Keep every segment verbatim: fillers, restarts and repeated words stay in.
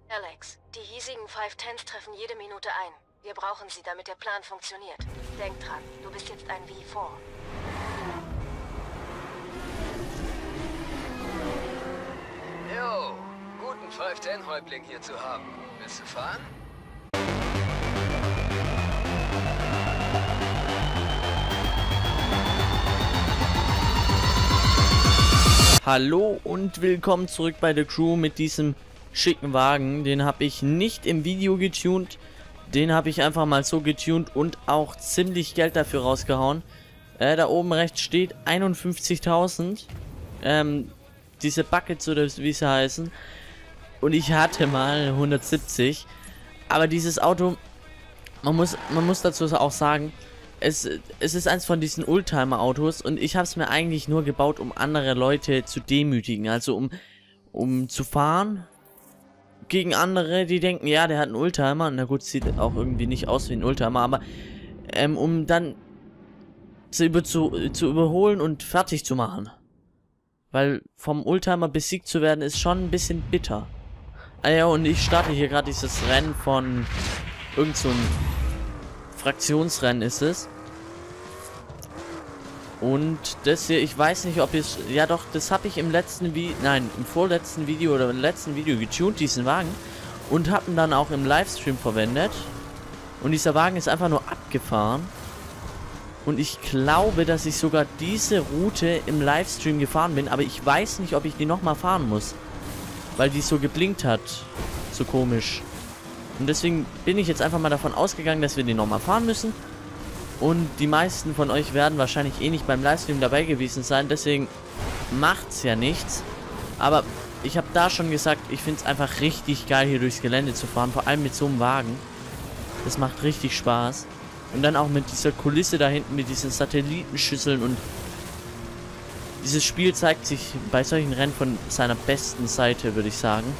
Alex, die hiesigen Five Tens treffen jede Minute ein. Wir brauchen sie, damit der Plan funktioniert. Denk dran, du bist jetzt ein V vier. Jo, guten Five Ten Häuptling hier zu haben. Willst du fahren? Hallo und willkommen zurück bei der Crew mit diesem schicken Wagen. Den habe ich nicht im Video getuned. Den habe ich einfach mal so getuned und auch ziemlich Geld dafür rausgehauen. Äh, da oben rechts steht einundfünfzigtausend. Ähm, diese Buckets oder wie sie heißen. Und ich hatte mal hundertsiebzig. Aber dieses Auto, man muss, man muss dazu auch sagen, es, es ist eins von diesen Oldtimer-Autos und ich habe es mir eigentlich nur gebaut, um andere Leute zu demütigen. Also um, um zu fahren gegen andere, die denken, ja, der hat einen Oldtimer. Na gut, sieht auch irgendwie nicht aus wie ein Oldtimer, aber ähm, um dann zu, über, zu, zu überholen und fertig zu machen. Weil vom Oldtimer besiegt zu werden, ist schon ein bisschen bitter. Ah ja, und ich starte hier gerade dieses Rennen von irgend so ein Fraktionsrennen ist es. Und das hier, ich weiß nicht, ob es... Ja doch, das habe ich im letzten Video... Nein, im vorletzten Video oder im letzten Video getuned, diesen Wagen. Und habe ihn dann auch im Livestream verwendet. Und dieser Wagen ist einfach nur abgefahren. Und ich glaube, dass ich sogar diese Route im Livestream gefahren bin. Aber ich weiß nicht, ob ich die nochmal fahren muss. Weil die so geblinkt hat. So komisch. Und deswegen bin ich jetzt einfach mal davon ausgegangen, dass wir den nochmal fahren müssen. Und die meisten von euch werden wahrscheinlich eh nicht beim Livestream dabei gewesen sein. Deswegen macht's ja nichts. Aber ich habe da schon gesagt, ich finde es einfach richtig geil, hier durchs Gelände zu fahren. Vor allem mit so einem Wagen. Das macht richtig Spaß. Und dann auch mit dieser Kulisse da hinten, mit diesen Satellitenschüsseln. Und dieses Spiel zeigt sich bei solchen Rennen von seiner besten Seite, würde ich sagen.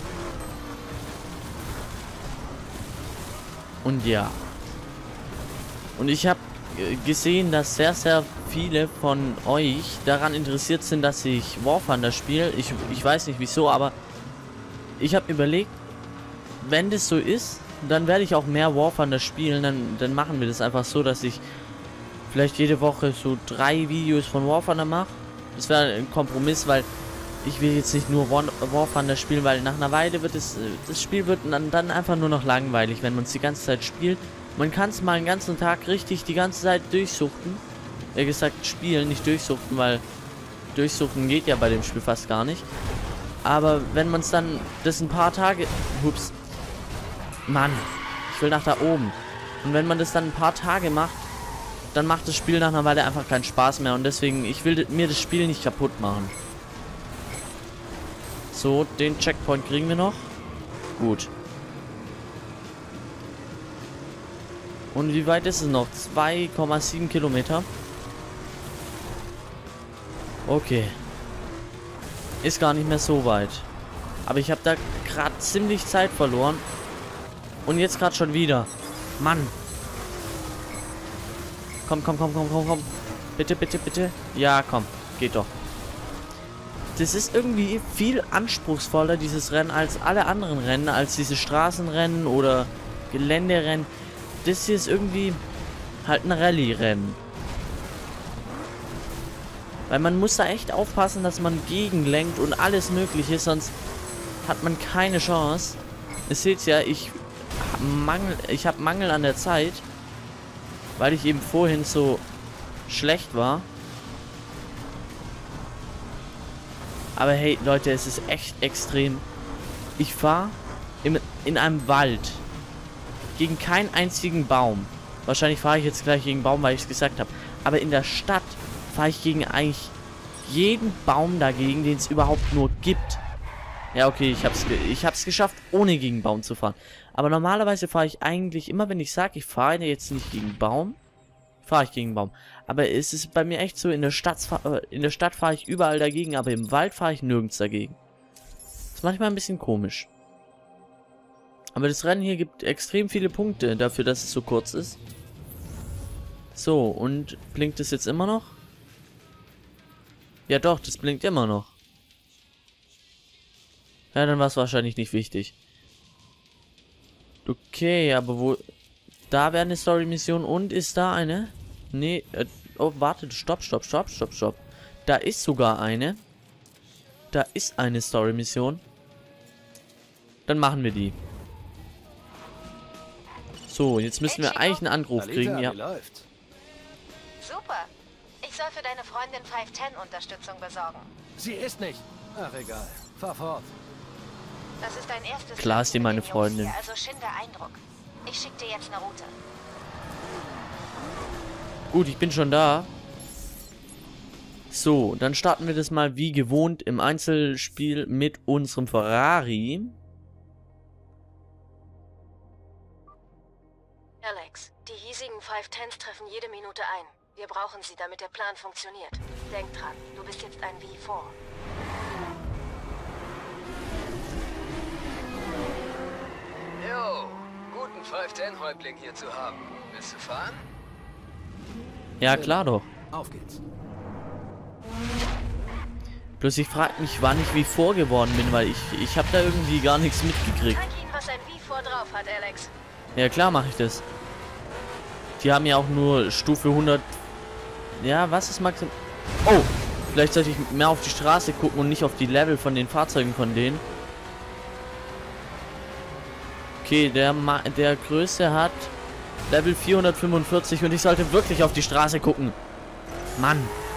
Und ja. Und ich habe gesehen, dass sehr, sehr viele von euch daran interessiert sind, dass ich War Thunder spiele. Ich, ich weiß nicht wieso, aber ich habe überlegt, wenn das so ist, dann werde ich auch mehr War Thunder spielen. Dann, dann machen wir das einfach so, dass ich vielleicht jede Woche so drei Videos von War Thunder mache. Das wäre ein Kompromiss, weil ich will jetzt nicht nur War, War Thunder spielen, weil nach einer Weile wird es, das Spiel wird dann, dann einfach nur noch langweilig, wenn man es die ganze Zeit spielt. Man kann es mal einen ganzen Tag richtig die ganze Zeit durchsuchten. Wie gesagt, spielen, nicht durchsuchten, weil durchsuchten geht ja bei dem Spiel fast gar nicht. Aber wenn man es dann, das ein paar Tage... Ups. Mann, ich will nach da oben. Und wenn man das dann ein paar Tage macht, dann macht das Spiel nach einer Weile einfach keinen Spaß mehr. Und deswegen, ich will mir das Spiel nicht kaputt machen. So, den Checkpoint kriegen wir noch. Gut. Und wie weit ist es noch? zwei Komma sieben Kilometer. Okay. Ist gar nicht mehr so weit. Aber ich habe da gerade ziemlich Zeit verloren. Und jetzt gerade schon wieder. Mann. Komm, komm, komm, komm, komm, komm. Bitte, bitte, bitte. Ja, komm. Geht doch. Das ist irgendwie viel anspruchsvoller, dieses Rennen, als alle anderen Rennen. Als diese Straßenrennen oder Geländerennen. Das hier ist irgendwie halt ein Rallye-Rennen. Weil man muss da echt aufpassen, dass man gegenlenkt und alles mögliche, sonst hat man keine Chance. Ihr seht ja, ich Mangel, ich habe Mangel an der Zeit, weil ich eben vorhin so schlecht war. Aber hey, Leute, es ist echt extrem. Ich fahre in einem Wald. Gegen keinen einzigen Baum. Wahrscheinlich fahre ich jetzt gleich gegen einen Baum, weil ich es gesagt habe. Aber in der Stadt fahre ich gegen eigentlich jeden Baum dagegen, den es überhaupt nur gibt. Ja, okay, ich habe es ge ich hab's geschafft, ohne gegen einen Baum zu fahren. Aber normalerweise fahre ich eigentlich immer, wenn ich sage, ich fahre jetzt nicht gegen einen Baum, fahre ich gegen einen Baum. Aber es ist bei mir echt so, in der Stadt, in der Stadt fahre ich überall dagegen, aber im Wald fahre ich nirgends dagegen. Das ist manchmal ein bisschen komisch. Aber das Rennen hier gibt extrem viele Punkte dafür, dass es so kurz ist. So, und blinkt es jetzt immer noch? Ja doch, das blinkt immer noch. Ja, dann war es wahrscheinlich nicht wichtig. Okay, aber wo... Da wäre eine Story-Mission und ist da eine? Nee, äh, oh, warte, stopp, stopp, stopp, stopp, stopp. Da ist sogar eine. Da ist eine Story-Mission. Dann machen wir die. So, jetzt müssen wir eigentlich einen Anruf kriegen, ja. Super. Ich soll für deine Freundin fünf zehn Unterstützung besorgen. Sie ist nicht. Ach, egal. Fahr fort. Das ist dein erstes... Klar ist die meine Freundin. Hier, also schinder Eindruck. Ich schick dir jetzt eine Route. Gut, ich bin schon da. So, dann starten wir das mal wie gewohnt im Einzelspiel mit unserem Ferrari. Alex, die hiesigen fünf zehns treffen jede Minute ein. Wir brauchen sie, damit der Plan funktioniert. Denk dran, du bist jetzt ein V vier. Jo, guten fünf zehn Häuptling hier zu haben. Willst du fahren? Ja, klar doch. Auf geht's. Bloß ich frage mich, wann ich wie vorgeworden bin, weil ich ich habe da irgendwie gar nichts mitgekriegt. Zeig ihnen, was ein V vier drauf hat, Alex. Ja, klar mache ich das. Die haben ja auch nur Stufe hundert. Ja, was ist Maximum? Oh, vielleicht sollte ich mehr auf die Straße gucken und nicht auf die Level von den Fahrzeugen von denen. Okay, der Ma der Größte hat Level vierhundertfünfundvierzig und ich sollte wirklich auf die Straße gucken. Mann.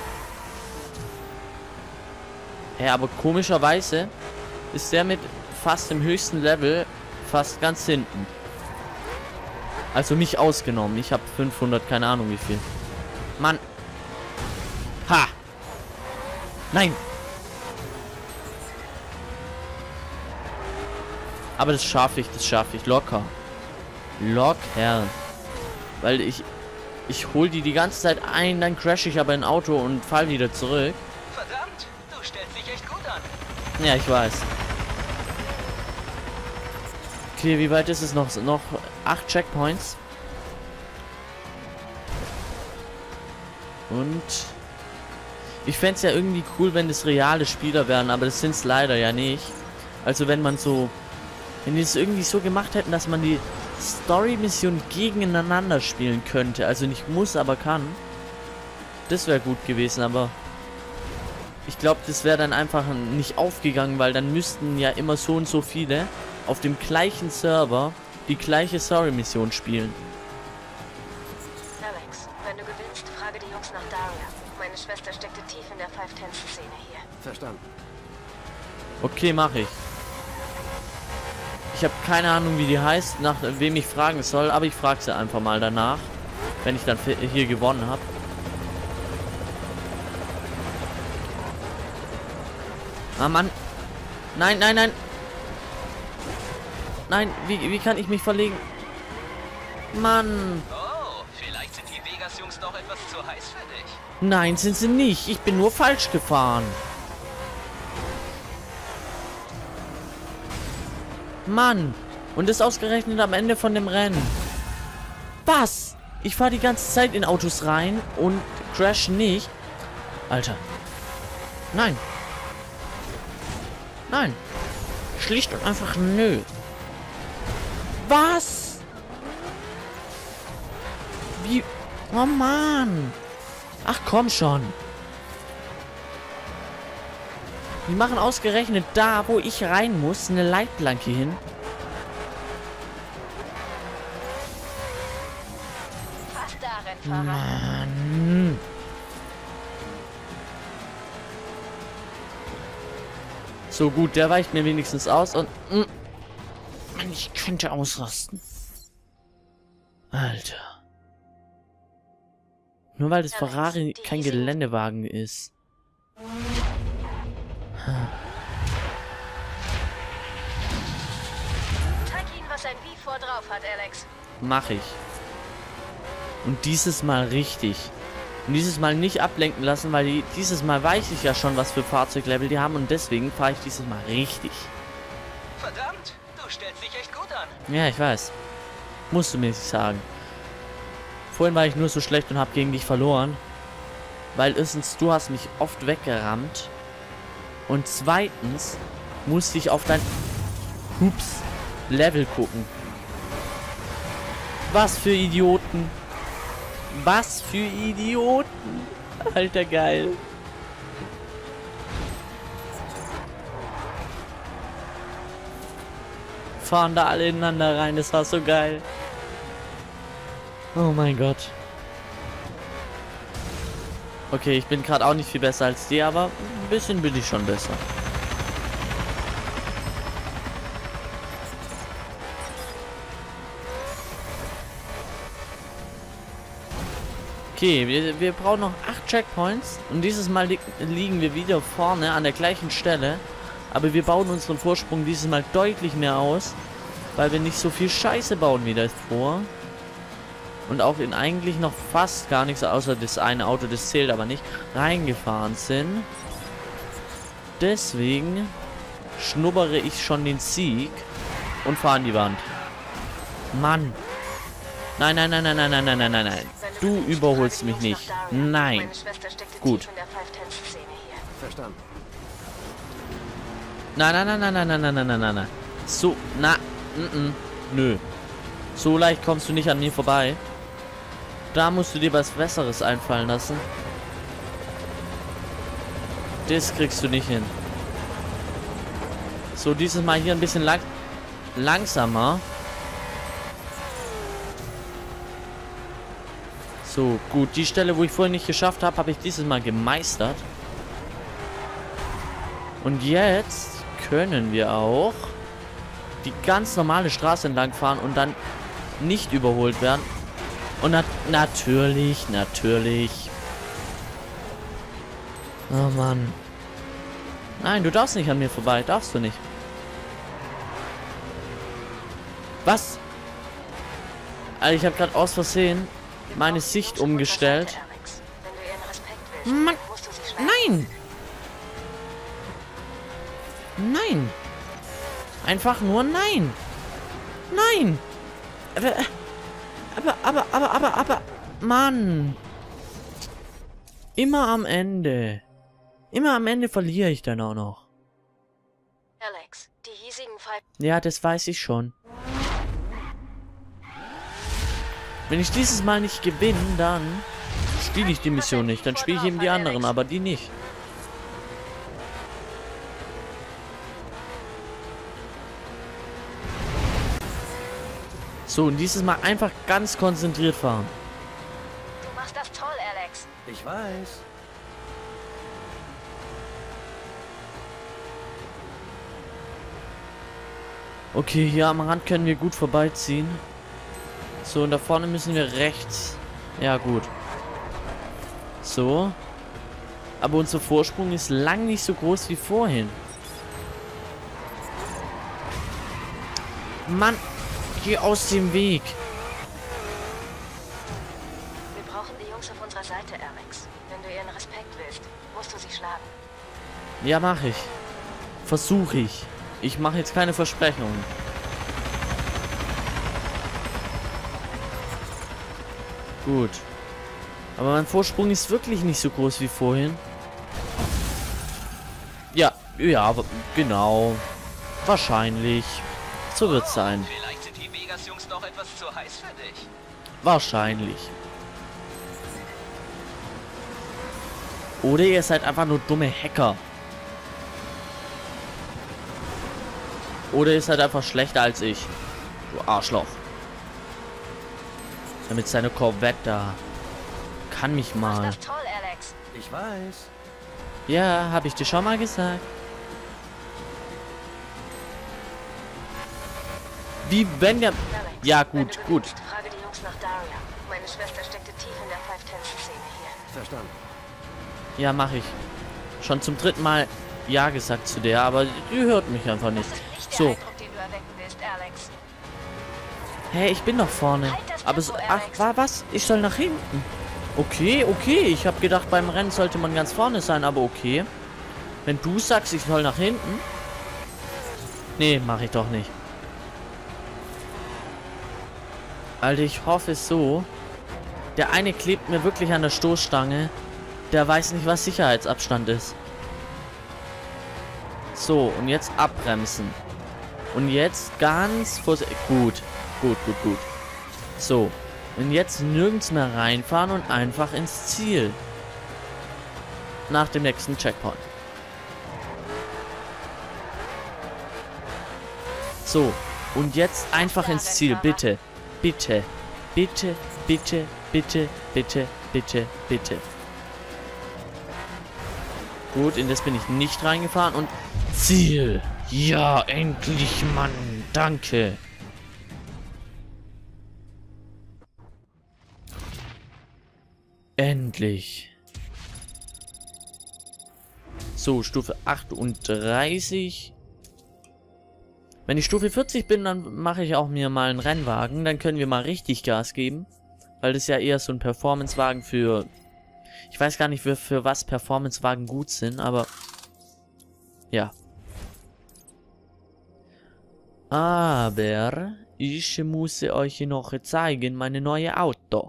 Ja, aber komischerweise ist der mit fast dem höchsten Level fast ganz hinten. Also mich ausgenommen. Ich habe fünfhundert, keine Ahnung wie viel. Mann. Ha. Nein. Aber das schaffe ich, das schaffe ich locker. Locker. Weil ich ich hole die die ganze Zeit ein, dann crashe ich aber ein Auto und fall wieder zurück. Verdammt, du stellst dich echt gut an. Ja, ich weiß. Okay, wie weit ist es noch? Noch acht Checkpoints. Und ich fände es ja irgendwie cool, wenn das reale Spieler wären, aber das sind es leider ja nicht. Also wenn man so, wenn die es irgendwie so gemacht hätten, dass man die Story-Mission gegeneinander spielen könnte. Also nicht muss, aber kann. Das wäre gut gewesen, aber ich glaube, das wäre dann einfach nicht aufgegangen, weil dann müssten ja immer so und so viele auf dem gleichen Server die gleiche Story-Mission spielen. Alex, wenn du gewinnst, frage die Jungs nach Daria. Meine Schwester steckte tief in der fünf zehn Szene hier. Verstanden. Okay, mache ich. Ich habe keine Ahnung, wie die heißt, nach wem ich fragen soll, aber ich frage sie einfach mal danach, wenn ich dann hier gewonnen habe. Ah, Mann. Nein, nein, nein. Nein, wie, wie kann ich mich verlegen? Mann. Oh, vielleicht sind die Vegas-Jungs doch etwas zu heiß für dich. Nein, sind sie nicht. Ich bin nur falsch gefahren. Mann. Und das ausgerechnet am Ende von dem Rennen. Was? Ich fahre die ganze Zeit in Autos rein und crash nicht. Alter. Nein. Nein. Schlicht und einfach nö. Was? Wie? Oh Mann. Ach komm schon. Die machen ausgerechnet da, wo ich rein muss, eine Leitplanke hin. Fast da, Rennfahrer. Mann. So gut, der weicht mir wenigstens aus und... Mh. Mann, ich könnte ausrasten. Alter. Nur weil das Ferrari kein Geländewagen ist. Zeig ihnen, was ein V vier drauf hat, Alex. Mach ich. Und dieses Mal richtig. Und dieses Mal nicht ablenken lassen, weil die, dieses Mal weiß ich ja schon, was für Fahrzeuglevel die haben. Und deswegen fahre ich dieses Mal richtig. Verdammt, du stellst dich echt gut an. Ja, ich weiß. Musst du mir nicht sagen. Vorhin war ich nur so schlecht und habe gegen dich verloren. Weil erstens, du hast mich oft weggerammt. Und zweitens musste ich auf dein Hups Level gucken. Was für Idioten. Was für Idioten. Alter, geil. Fahren da alle ineinander rein. Das war so geil. Oh mein Gott. Okay, ich bin gerade auch nicht viel besser als die, aber ein bisschen bin ich schon besser. Okay, wir, wir brauchen noch acht Checkpoints. Und dieses Mal li liegen wir wieder vorne an der gleichen Stelle. Aber wir bauen unseren Vorsprung dieses Mal deutlich mehr aus. Weil wir nicht so viel Scheiße bauen wie davor. Und auch in eigentlich noch fast gar nichts, außer das eine Auto, das zählt aber nicht, reingefahren sind. Deswegen schnuppere ich schon den Sieg und fahre an die Wand. Mann. Nein, nein, nein, nein, nein, nein, nein, nein, nein, nein. Du überholst mich nicht. Nein. Gut. Verstanden. Nein, nein, nein, nein, nein, nein, nein, nein, nein, nein. So, na, n -n, nö. So leicht kommst du nicht an mir vorbei. Da musst du dir was Besseres einfallen lassen. Das kriegst du nicht hin. So, dieses Mal hier ein bisschen lang langsamer. So, gut. Die Stelle, wo ich vorhin nicht geschafft habe, habe ich dieses Mal gemeistert. Und jetzt können wir auch die ganz normale Straße entlang fahren und dann nicht überholt werden. Und nat natürlich, natürlich. Oh Mann. Nein, du darfst nicht an mir vorbei. Darfst du nicht. Was? Also ich habe gerade aus Versehen meine Sicht umgestellt. Mann. Nein. Nein. Einfach nur nein. Nein. Aber, aber, aber, aber, aber, aber, Mann. Immer am Ende. Immer am Ende verliere ich dann auch noch. Alex, die hiesigen Five... Ja, das weiß ich schon. Wenn ich dieses Mal nicht gewinne, dann spiele ich die Mission nicht. Dann spiele ich eben die anderen, aber die nicht. So, und dieses Mal einfach ganz konzentriert fahren. Du machst das toll, Alex. Ich weiß. Okay, hier am Rand können wir gut vorbeiziehen. So, und da vorne müssen wir rechts. Ja, gut. So. Aber unser Vorsprung ist lang nicht so groß wie vorhin. Mann, geh aus dem Weg. Wir brauchen die Jungs auf unserer Seite, Alex. Wenn du ihren Respekt willst, musst du sie schlagen. Ja, mache ich. Versuche ich. Ich mache jetzt keine Versprechungen. Gut. Aber mein Vorsprung ist wirklich nicht so groß wie vorhin. Ja, ja, aber genau. Wahrscheinlich. So wird es sein. Vielleicht sind die Vegas-Jungs noch etwas zu heiß für dich. Wahrscheinlich. Oder ihr seid einfach nur dumme Hacker. Oder ihr seid einfach schlechter als ich. Du Arschloch. Damit seine Corvette da. Kann mich Du machst mal. das toll, Alex. Ich weiß. Ja, habe ich dir schon mal gesagt. Wie wenn der... Alex, Ja, wenn gut, du gut. gewinnst, frage die Jungs nach Daria. Meine Schwester steckte tief in der Five-Tenths-Szene hier. Verstanden. Ja, mache ich. Schon zum dritten Mal Ja gesagt zu der, aber die hört mich einfach nicht. Das ist nicht der So. Eindruck, den du erwecken willst, Alex. Hey, ich bin doch vorne. Halt das Aber so, Tempo, ach, Alex. war was? Ich soll nach hinten. Okay, okay. Ich habe gedacht, beim Rennen sollte man ganz vorne sein, aber okay. Wenn du sagst, ich soll nach hinten. Nee, mache ich doch nicht. Alter, ich hoffe es so. Der eine klebt mir wirklich an der Stoßstange. Der weiß nicht, was Sicherheitsabstand ist. So, und jetzt abbremsen. Und jetzt ganz vorsichtig. Gut, gut, gut, gut. So. Und jetzt nirgends mehr reinfahren und einfach ins Ziel. Nach dem nächsten Checkpoint. So. Und jetzt einfach ins Ziel. Bitte. Bitte. Bitte. Bitte. Bitte. Bitte. Bitte. Bitte. Gut, in das bin ich nicht reingefahren und Ziel. Ja, endlich, Mann. Danke. Endlich. So, Stufe achtunddreißig. Wenn ich Stufe vierzig bin, dann mache ich auch mir mal einen Rennwagen. Dann können wir mal richtig Gas geben. Weil das ja eher so ein Performance-Wagen für... Ich weiß gar nicht, für, für was Performance-Wagen gut sind, aber... Ja. Aber... Ich muss euch noch zeigen, meine neue Auto.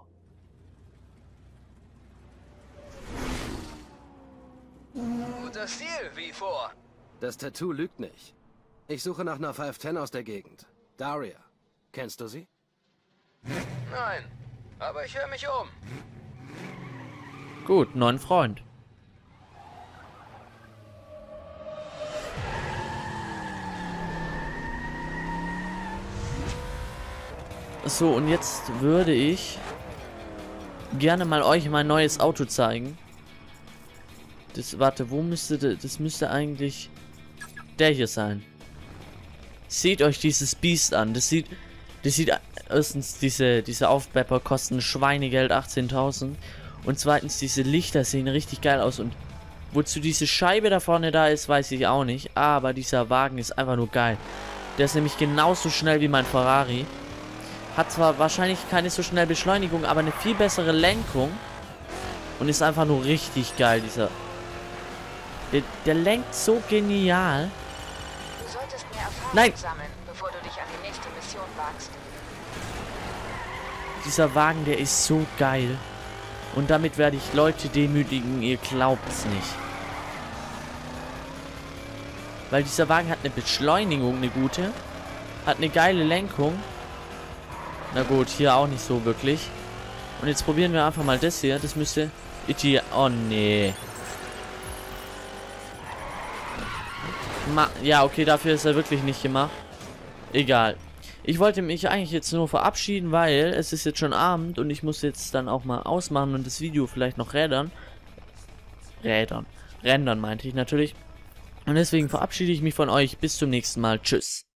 Gutes Ziel, wie vor. Das Tattoo lügt nicht. Ich suche nach einer fünf zehn aus der Gegend. Daria. Kennst du sie? Nein, aber ich höre mich um. Gut, neuen Freund. So, und jetzt würde ich gerne mal euch mein neues Auto zeigen. Das, warte, wo müsste das, das müsste eigentlich der hier sein. Seht euch dieses Biest an. Das sieht, das sieht erstens, diese, diese Aufbepper kosten Schweinegeld, achtzehntausend. Und zweitens, diese Lichter sehen richtig geil aus. Und wozu diese Scheibe da vorne da ist, weiß ich auch nicht. Aber dieser Wagen ist einfach nur geil. Der ist nämlich genauso schnell wie mein Ferrari. Hat zwar wahrscheinlich keine so schnelle Beschleunigung, aber eine viel bessere Lenkung. Und ist einfach nur richtig geil, dieser... Der, der lenkt so genial. Du solltest mehr Erfahrung Nein. sammeln, bevor du dich an die nächste Mission wagst. Dieser Wagen, der ist so geil. Und damit werde ich Leute demütigen, ihr glaubt's nicht. Weil dieser Wagen hat eine Beschleunigung, eine gute. Hat eine geile Lenkung. Na gut, hier auch nicht so wirklich. Und jetzt probieren wir einfach mal das hier. Das müsste... Oh nee. Ma ja, okay, dafür ist er wirklich nicht gemacht. Egal. Ich wollte mich eigentlich jetzt nur verabschieden, weil es ist jetzt schon Abend und ich muss jetzt dann auch mal ausmachen und das Video vielleicht noch rädern. Rädern. Rendern meinte ich natürlich. Und deswegen verabschiede ich mich von euch. Bis zum nächsten Mal. Tschüss.